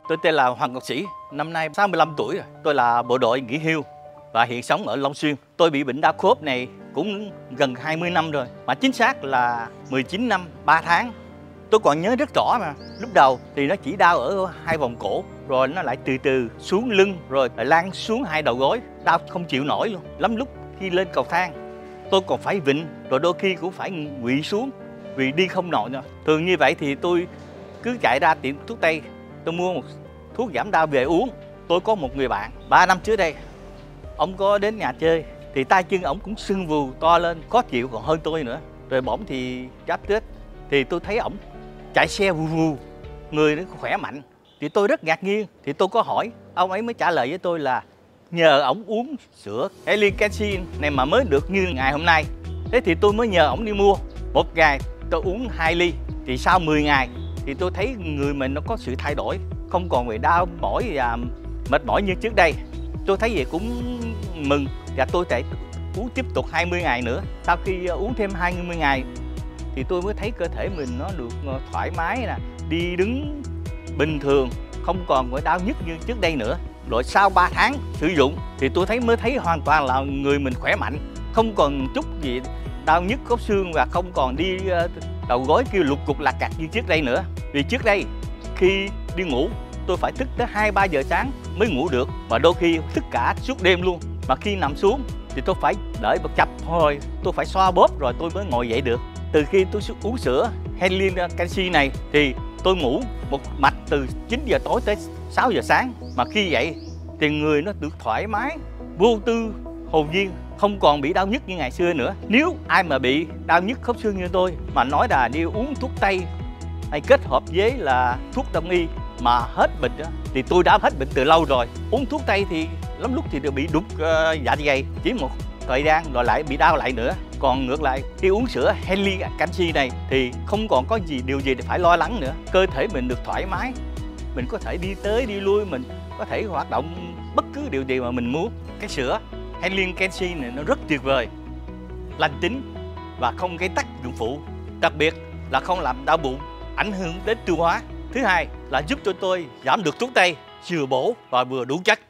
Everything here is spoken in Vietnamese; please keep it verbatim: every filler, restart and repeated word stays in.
Tôi tên là Hoàng Ngọc Sĩ, năm nay sáu mươi lăm tuổi rồi. Tôi là bộ đội nghỉ hưu và hiện sống ở Long Xuyên. Tôi bị bệnh đau khớp này cũng gần hai mươi năm rồi, mà chính xác là mười chín năm ba tháng. Tôi còn nhớ rất rõ mà. Lúc đầu thì nó chỉ đau ở hai vòng cổ, rồi nó lại từ từ xuống lưng, rồi lại lan xuống hai đầu gối. Đau không chịu nổi luôn. Lắm lúc khi lên cầu thang, tôi còn phải vịn, rồi đôi khi cũng phải quỵ xuống vì đi không nổi nữa. Thường như vậy thì tôi cứ chạy ra tiệm thuốc tây, tôi mua một thuốc giảm đau về uống. Tôi có một người bạn, ba năm trước đây, ông có đến nhà chơi, thì tay chân ổng cũng sưng vù to lên, khó chịu còn hơn tôi nữa. Rồi bỗng thì giáp Tết, thì tôi thấy ổng chạy xe vù vù, người nó khỏe mạnh. Thì tôi rất ngạc nhiên, thì tôi có hỏi, ông ấy mới trả lời với tôi là nhờ ổng uống sữa Helicanxi này mà mới được như ngày hôm nay. Thế thì tôi mới nhờ ổng đi mua. Một ngày tôi uống hai ly, thì sau mười ngày thì tôi thấy người mình nó có sự thay đổi, không còn bị đau mỏi và mệt mỏi như trước đây. Tôi thấy vậy cũng mừng, và tôi sẽ uống tiếp tục hai mươi ngày nữa. Sau khi uống thêm hai mươi ngày thì tôi mới thấy cơ thể mình nó được thoải mái nè, đi đứng bình thường, không còn phải đau nhức như trước đây nữa. Rồi sau ba tháng sử dụng thì tôi thấy mới thấy hoàn toàn là người mình khỏe mạnh, không còn chút gì đau nhức khớp xương và không còn đi đầu gối kêu lục cục lạc cặt như trước đây nữa. Vì trước đây khi đi ngủ tôi phải thức tới hai ba giờ sáng mới ngủ được, và đôi khi thức cả suốt đêm luôn. Mà khi nằm xuống thì tôi phải đợi một chập hồi, tôi phải xoa bóp rồi tôi mới ngồi dậy được. Từ khi tôi uống sữa Helicanxi này thì tôi ngủ một mạch từ chín giờ tối tới sáu giờ sáng. Mà khi dậy thì người nó được thoải mái, vô tư, hồn nhiên, không còn bị đau nhức như ngày xưa nữa. Nếu ai mà bị đau nhức khớp xương như tôi mà nói là đi uống thuốc tây hay kết hợp với là thuốc đông y mà hết bệnh đó, thì tôi đã hết bệnh từ lâu rồi. Uống thuốc tây thì lắm lúc thì đều bị đục uh, dạ dày, chỉ một thời gian rồi lại bị đau lại nữa. Còn ngược lại khi uống sữa Helicanxi này thì không còn có gì điều gì để phải lo lắng nữa. Cơ thể mình được thoải mái, mình có thể đi tới đi lui, mình có thể hoạt động bất cứ điều gì mà mình muốn. Cái sữa Helicanxi này nó rất tuyệt vời, lành tính và không gây tác dụng phụ, đặc biệt là không làm đau bụng, ảnh hưởng đến tiêu hóa. Thứ hai là giúp cho tôi giảm được thuốc tây, vừa bổ và vừa đủ chất.